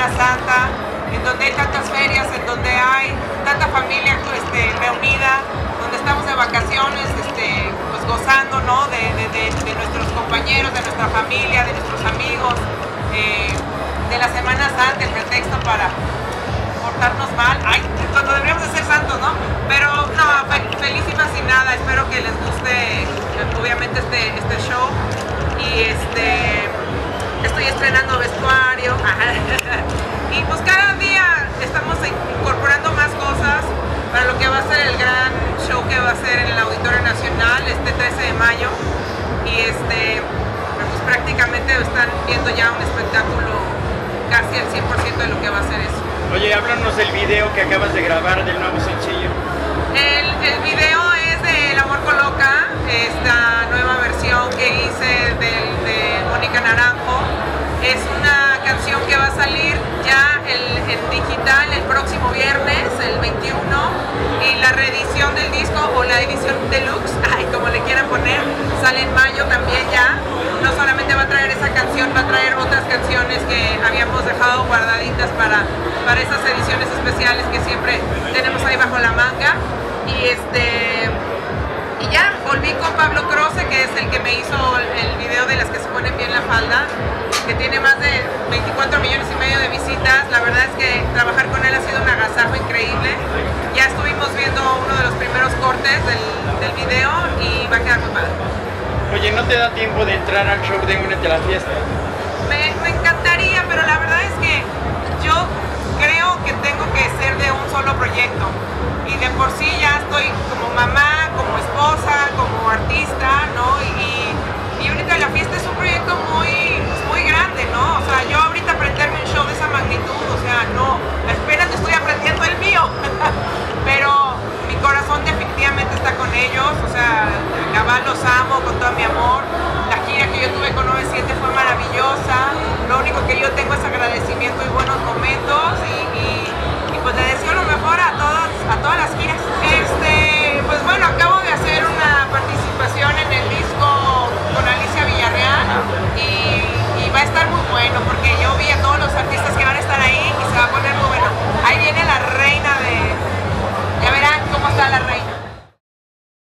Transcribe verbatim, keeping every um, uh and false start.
Semana Santa, en donde hay tantas ferias, en donde hay tanta familia este, reunida, donde estamos de vacaciones, este, pues gozando, ¿no? de, de, de, de nuestros compañeros, de nuestra familia, de nuestros amigos, eh, de la Semana Santa, el pretexto para portarnos mal, ay, cuando deberíamos de ser santos, ¿no? Pero no, fe feliz y fascinada, espero que les guste obviamente este, este show, y este, estoy estrenando vestuario, y pues cada día estamos incorporando más cosas para lo que va a ser el gran show que va a ser en el Auditorio Nacional este trece de mayo, y este, pues prácticamente están viendo ya un espectáculo casi al cien por ciento de lo que va a ser eso. Oye, háblanos del video que acabas de grabar del nuevo sencillo. El, el video es de El Amor Coloca, esta nueva versión que hice de, de Mónica Naranjo. Es una canción que va a salir ya el, en digital el próximo viernes, el veintiuno, y la reedición del disco, o la edición deluxe, ay, como le quieran poner, sale en mayo también ya. No solamente va a traer esa canción, va a traer otras canciones que habíamos dejado guardaditas para, para esas ediciones especiales que siempre tenemos ahí bajo la manga. Y este y ya volví con Pablo Croce, que es el que me hizo el video de las que se ponen bien la falda, que tiene más de veinticuatro millones y medio de visitas. La verdad es que trabajar con él ha sido un agasajo increíble. Ya estuvimos viendo uno de los primeros cortes del, del video y va a quedar muy padre. Oye, ¿no te da tiempo de entrar al show de Únete a la Fiesta? Me, me encantaría, pero la verdad es que yo creo que tengo que ser de un solo proyecto, y de por sí ya estoy como mamá, como esposa, como artista, ¿no? Y, y Únete a la Fiesta es un proyecto muy, muy grande, ¿no? O sea, yo ahorita aprenderme un show de esa magnitud, o sea, no, apenas estoy aprendiendo el mío, pero mi corazón definitivamente está con ellos, o sea, cabal los amo con todo mi amor. La gira que yo tuve con nueve siete fue maravillosa,